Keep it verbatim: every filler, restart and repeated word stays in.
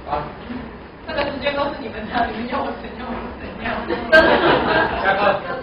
啊。 这个时间都是你们的，你们要我怎样我就怎样。 下课。